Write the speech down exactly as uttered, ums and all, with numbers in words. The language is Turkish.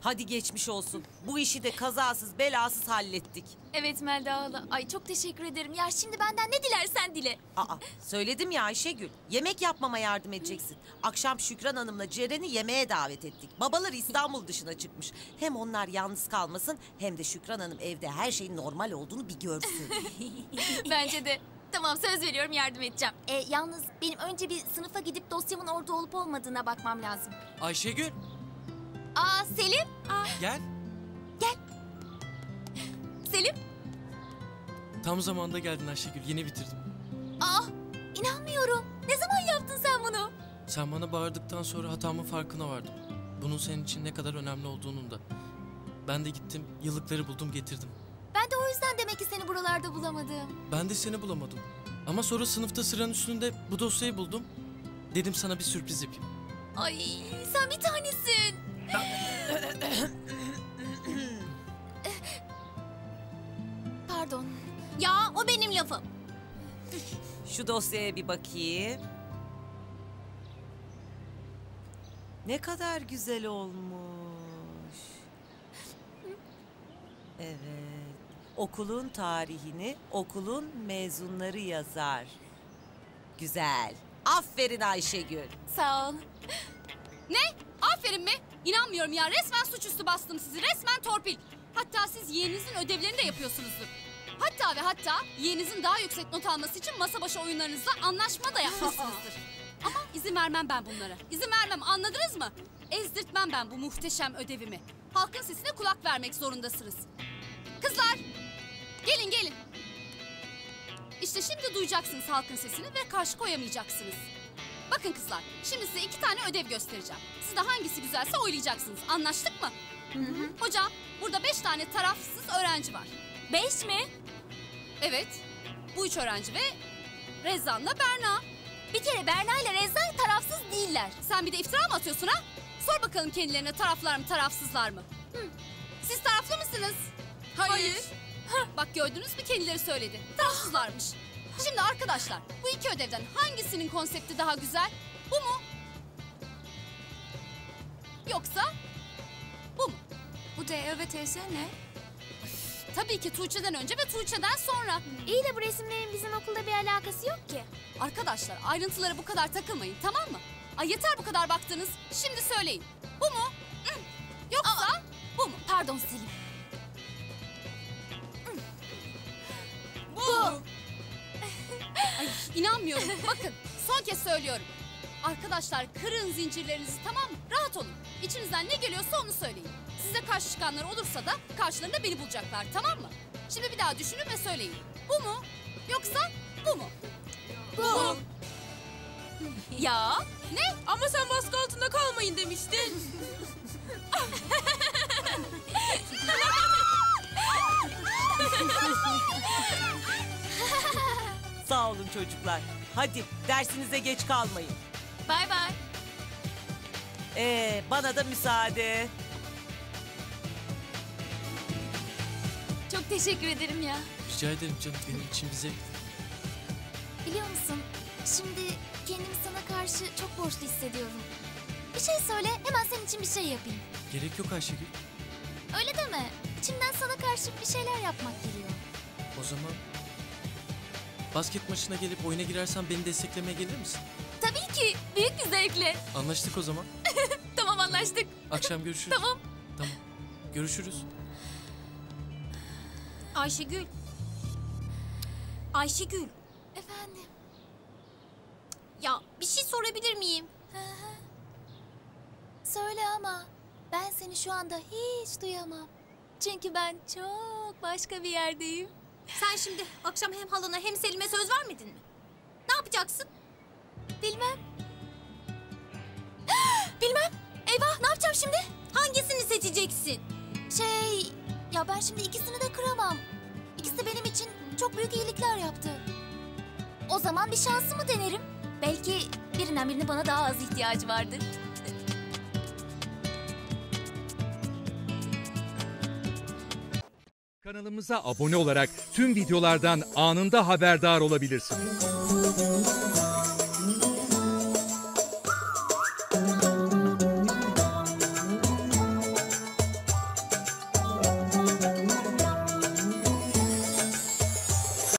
Hadi geçmiş olsun. Bu işi de kazasız belasız hallettik. Evet Melda hala. Ay çok teşekkür ederim. Ya şimdi benden ne dilersen dile. Aa, söyledim ya Ayşegül. Yemek yapmama yardım edeceksin. Akşam Şükran Hanım'la Ceren'i yemeğe davet ettik. Babalar İstanbul dışına çıkmış. Hem onlar yalnız kalmasın hem de Şükran Hanım evde her şeyin normal olduğunu bir görsün. Bence de. Tamam söz veriyorum yardım edeceğim. E, yalnız benim önce bir sınıfa gidip dosyamın orada olup olmadığına bakmam lazım. Ayşegül. Aa Selim. Aa, Gel. gel. Selim. Tam zamanda geldin Ayşegül. Yeni bitirdim. Aa inanmıyorum. Ne zaman yaptın sen bunu? Sen bana bağırdıktan sonra hatamın farkına vardım. Bunun senin için ne kadar önemli olduğunun da. Ben de gittim, yıllıkları buldum getirdim. Ben de o yüzden demek ki seni buralarda bulamadım. Ben de seni bulamadım. Ama sonra sınıfta sıranın üstünde bu dosyayı buldum. Dedim sana bir sürpriz yapayım. Ay sen bir tanesin. Pardon. Ya o benim lafım. Şu dosyaya bir bakayım. Ne kadar güzel olmuş. Evet. Okulun tarihini okulun mezunları yazar. Güzel. Aferin Ayşegül. Sağ ol. Ne? Aferin mi? İnanmıyorum ya. Resmen suçüstü bastım sizi. Resmen torpil. Hatta siz yeğeninizin ödevlerini de yapıyorsunuzdur. Hatta ve hatta yeğeninizin daha yüksek not alması için masa başı oyunlarınızla anlaşma da yapmışsınızdır. Ama izin vermem ben bunlara. İzin vermem, anladınız mı? Ezdirtmem ben bu muhteşem ödevimi. Halkın sesine kulak vermek zorundasınız. Kızlar! Gelin gelin. İşte şimdi duyacaksınız halkın sesini ve karşı koyamayacaksınız. Bakın kızlar, şimdi size iki tane ödev göstereceğim. Siz de hangisi güzelse oylayacaksınız. Anlaştık mı? Hı hı. Hocam, burada beş tane tarafsız öğrenci var. Beş mi? Evet, bu üç öğrenci ve Rezan'la Berna. Bir kere Berna ile Reza tarafsız değiller. Sen bir de iftira mı atıyorsun ha? Sor bakalım kendilerine taraflar mı, tarafsızlar mı? Hı. Siz taraflı mısınız? Hayır. Hayır. Bak gördünüz mü, kendileri söyledi. Tarafsızlarmış. Şimdi arkadaşlar, bu iki ödevden hangisinin konsepti daha güzel? Bu mu? Yoksa bu mu? Bu D Ö ve T S ne? Tabii ki Tuğçe'den önce ve Tuğçe'den sonra. İyi de bu resimlerin bizim okulda bir alakası yok ki. Arkadaşlar ayrıntılara bu kadar takılmayın, tamam mı? Ay yeter bu kadar baktınız. Şimdi söyleyin. Bu mu? Hı. Yoksa Aa, bu mu? Pardon Selim. Bu. Ay inanmıyorum. Bakın son kez söylüyorum. Arkadaşlar kırın zincirlerinizi, tamam mı? Rahat olun. İçinizden ne geliyorsa onu söyleyin. Size karşı çıkanlar olursa da karşılarında beni bulacaklar, tamam mı? Şimdi bir daha düşünün ve söyleyin. Bu mu? Yoksa bu mu? Bu. Ya ne? Ama sen baskı altında kalmayın demiştin. Sağ olun çocuklar. Hadi dersinize geç kalmayın. Bay bay. Ee, bana da müsaade. Çok teşekkür ederim ya. Rica ederim canım, benim için bize. Biliyor musun? Şimdi kendimi sana karşı çok borçlu hissediyorum. Bir şey söyle, hemen senin için bir şey yapayım. Gerek yok Ayşegül. Öyle deme. İçimden sana karşı bir şeyler yapmak geliyor. O zaman basket maçına gelip oyuna girersen beni desteklemeye gelir misin? Tabii ki. Büyük bir zevkle. Anlaştık o zaman. Tamam anlaştık. Akşam görüşürüz. Tamam. Tamam. Görüşürüz. Ayşegül. Ayşegül. Efendim. Ya bir şey sorabilir miyim? Hı hı. Söyle ama ben seni şu anda hiç duyamam. Çünkü ben çok başka bir yerdeyim. Sen şimdi akşam hem halana hem Selim'e söz vermedin mi? Ne yapacaksın? Bilmem. Bilmem. Eyvah, ne yapacağım şimdi? Hangisini seçeceksin? Şey, ya ben şimdi ikisini de kıramam. İkisi de benim için çok büyük iyilikler yaptı. O zaman bir şansımı denerim. Belki birinden birinin bana daha az ihtiyacı vardır. Kanalımıza abone olarak tüm videolardan anında haberdar olabilirsiniz.